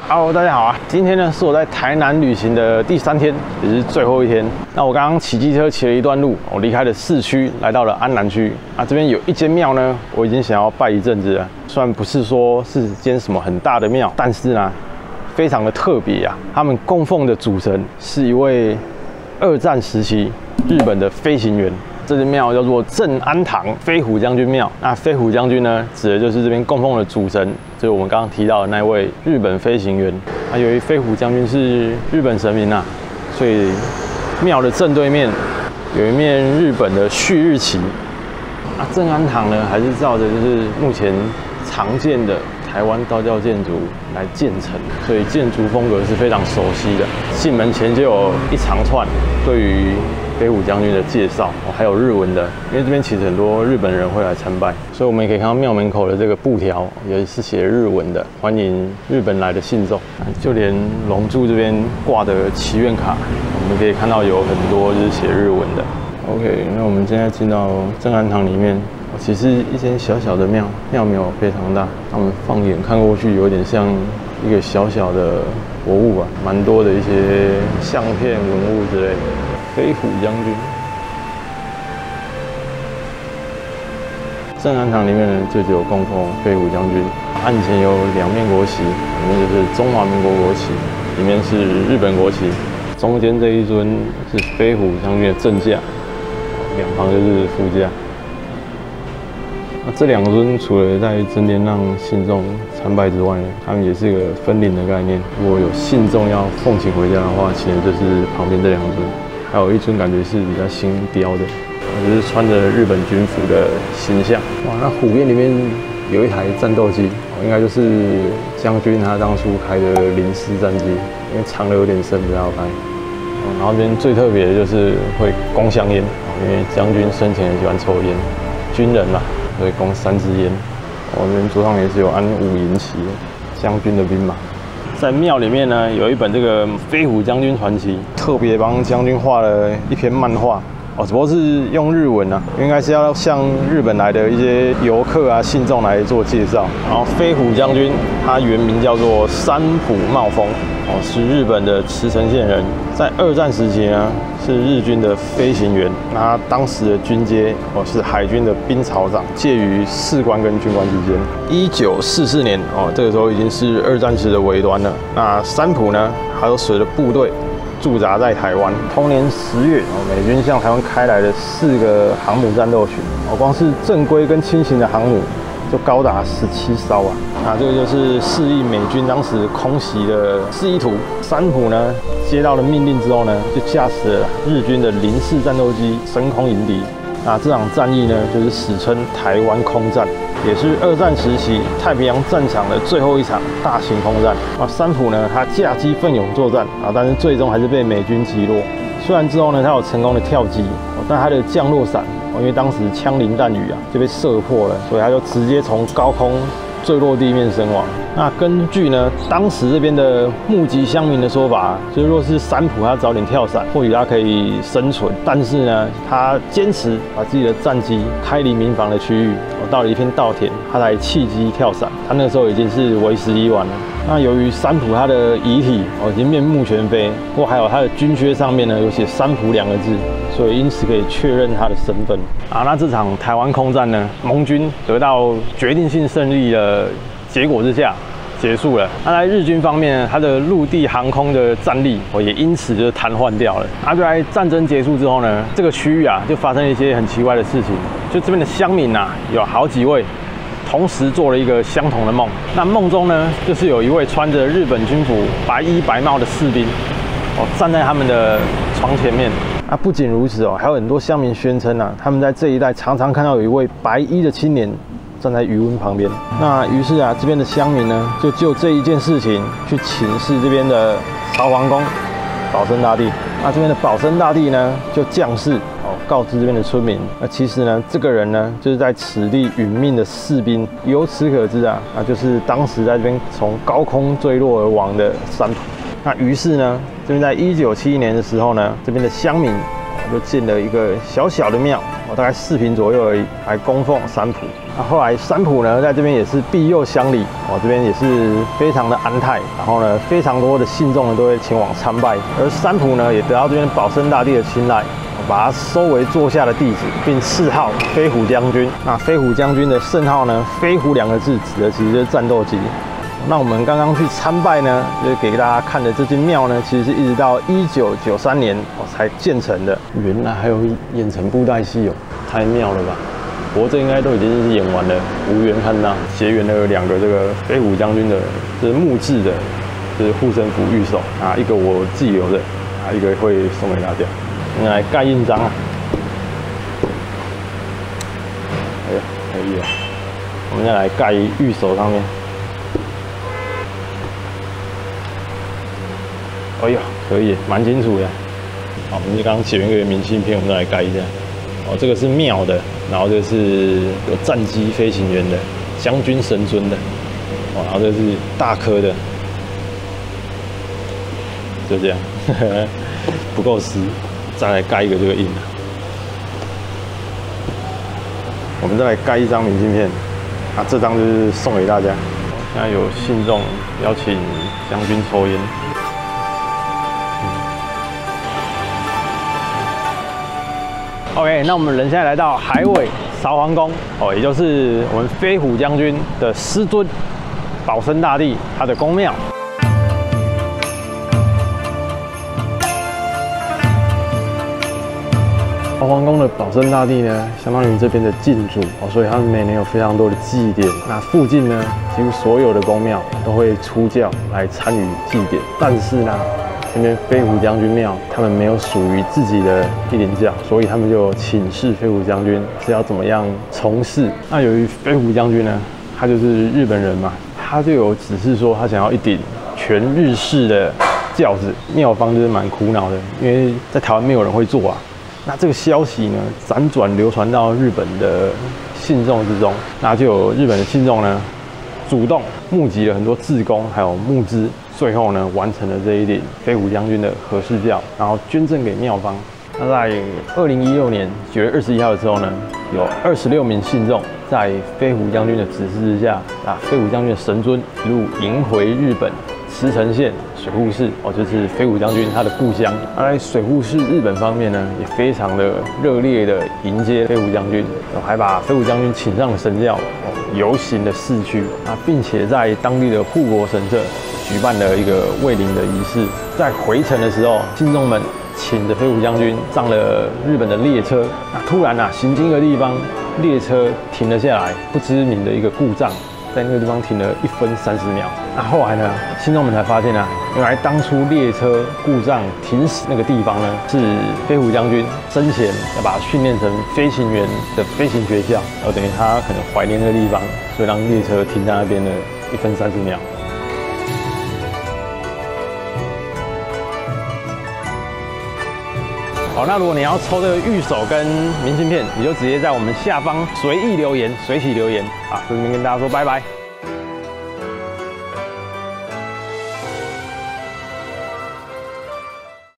Hello， 大家好啊！今天呢是我在台南旅行的第3天，也是最后一天。那我刚刚骑机车骑了一段路，我离开了市区，来到了安南区。这边有一间庙呢，我已经想要拜一阵子了。虽然不是说是间什么很大的庙，但是呢，非常的特别啊。他们供奉的主神是一位2战时期日本的飞行员。这间庙叫做正安堂飞虎将军庙。那飞虎将军呢，指的就是这边供奉的主神，就是我们刚刚提到的那位日本飞行员。由于飞虎将军是日本神明所以庙的正对面有一面日本的旭日旗。正安堂呢，还是照着就是目前常见的台湾道教建筑来建成，所以建筑风格是非常熟悉的。进门前就有一长串对于飞虎将军的介绍，还有日文的，因为这边其实很多日本人会来参拜，所以我们也可以看到庙门口的这个布条也是写日文的，欢迎日本来的信众。就连龙柱这边挂的祈愿卡，我们可以看到有很多就是写日文的。OK， 那我们现在进到正安堂里面，其实一间小小的庙，庙没有非常大，我们放眼看过去，有点像一个小小的博物馆，蛮多的一些相片、文物之类的。飞虎将军，正安堂里面呢，就只有供奉飞虎将军。案前有2面国旗，里面就是中华民国国旗，里面是日本国旗。中间这一尊是飞虎将军的正驾，两旁就是副驾。这2尊除了在正殿让信众参拜之外呢，他们也是一个分灵的概念。如果有信众要奉请回家的话，请的就是旁边这2尊。还有一尊感觉是比较新雕的，就是穿着日本军服的形象。哇，那虎边里面有一台战斗机，应该就是将军他当初开的零式战机，因为藏得有点深，不太好开。然后这边最特别的就是会供香烟，因为将军生前很喜欢抽烟，军人嘛，所以供3支烟。这边桌上也是有安5营旗，将军的兵马。在庙里面呢，有一本这个《飞虎将军传奇》，特别帮将军画了一篇漫画只不过是用日文应该是要向日本来的一些游客信众来做介绍。然后飞虎将军他原名叫做山浦茂丰是日本的茨城县人，在2战时期呢是日军的飞行员，那他当时的军阶是海军的兵曹长，介于士官跟军官之间。1944年这个时候已经是2战时的尾端了。那山浦呢，他都随着部队驻扎在台湾。同年10月，美军向台湾开来了4个航母战斗群，光是正规跟轻型的航母就高达17艘这个就是示意美军当时空袭的示意图。山浦呢接到了命令之后呢，就驾驶了日军的零式战斗机升空迎敌。这场战役呢，就是史称台湾空战，也是2战时期太平洋战场的最后一场大型空战。山浦呢，他驾机奋勇作战但是最终还是被美军击落。虽然之后呢，他有成功的跳机但他的降落伞因为当时枪林弹雨就被射破了，所以他就直接从高空坠落地面身亡。那根据呢当时这边的目击乡民的说法，就是若是山浦他早点跳伞，或许他可以生存。但是呢，他坚持把自己的战机开离民房的区域，到了一片稻田，他才弃机跳伞。他那时候已经是为时已晚了。那由于山浦他的遗体已经面目全非，不过还有他的军靴上面呢有写山浦2个字，所以因此可以确认他的身份。那这场台湾空战呢，盟军得到决定性胜利的结果之下结束了。那在日军方面呢，他的陆地航空的战力也因此就瘫痪掉了。就在战争结束之后呢，这个区域就发生了一些很奇怪的事情。就这边的乡民有好几位同时做了一个相同的梦。那梦中呢，就是有一位穿着日本军服、白衣白帽的士兵站在他们的床前面。不仅如此还有很多乡民宣称他们在这一带常常看到有一位白衣的青年站在渔翁旁边。那于是这边的乡民呢，就这一件事情去请示这边的朝皇宫保生大帝。这边的保生大帝呢，就降世告知这边的村民，其实呢，这个人呢，就是在此地殒命的士兵。由此可知就是当时在这边从高空坠落而亡的山浦。那于是呢，这边在1971年的时候呢，这边的乡民就建了一个小小的庙， 大概4坪左右而已，来供奉三浦。那后来三浦呢，在这边也是庇佑乡里，这边也是非常的安泰，然后呢，非常多的信众呢都会前往参拜，而三浦呢也得到这边保生大帝的青睐。把他收为座下的弟子，并赐号飞虎将军。那飞虎将军的圣号呢？飞虎2个字指的其实就是战斗机。那我们刚刚去参拜呢，就是给大家看的这间庙呢，其实是一直到1993年才建成的。 原来还有演成布袋戏哦，太妙了吧！不过这应该都已经是演完了，无缘看到。结缘了2个这个飞虎将军的，就是木质的，就是护身符玉手啊，一个我自己留的，啊，一个会送给大家。我们来盖印章啊！哎呀，可以了。我们再来盖玉手上面。哎呀，可以，蛮清楚的。好，我们刚刚写完一个明信片，我们再来盖一下。哦，这个是庙的，然后这是有战机飞行员的，将军神尊的。哦，然后这是大颗的，就这样，不够湿。再来盖一个这个印，我们再来盖一张明信片，啊，这张就是送给大家。现在有信众邀请将军抽烟。 OK， 那我们人现在来到海尾韶皇宫也就是我们飞虎将军的师尊保生大帝他的宫庙。 韶皇宫的保生大帝呢，相当于这边的禁主所以他们每年有非常多的祭典。那附近呢，几乎所有的宫庙都会出教来参与祭典，但是呢，这边飞虎将军庙他们没有属于自己的帝灵教，所以他们就请示飞虎将军是要怎么样从事。那由于飞虎将军呢，他就是日本人嘛，他就有指示说他想要一顶全日式的轿子，庙方就是蛮苦恼的，因为在台湾没有人会做啊。那这个消息呢，辗转流传到日本的信众之中，那就有日本的信众呢，主动募集了很多志工还有募资，最后呢，完成了这一顶飞虎将军的和氏轿，然后捐赠给庙方。那在2016年9月21号的时候呢，有26名信众在飞虎将军的指示之下，飞虎将军的神尊一路迎回日本茨城县水户市就是飞虎将军他的故乡。在水户市日本方面呢，也非常的热烈的迎接飞虎将军，还把飞虎将军请上了神轿，游行的市区并且在当地的护国神社举办了一个慰灵的仪式。在回程的时候，信众们请着飞虎将军上了日本的列车。突然行经一个地方，列车停了下来，不知名的一个故障。在那个地方停了1分30秒。后来呢，信众们才发现原来当初列车故障停驶那个地方呢，是飞虎将军生前要把它训练成飞行员的飞行学校，等于他可能怀念那个地方，所以让列车停在那边的1分30秒。好，那如果你要抽这个玉手跟明信片，你就直接在我们下方随意留言，随喜留言。这边跟大家说拜拜。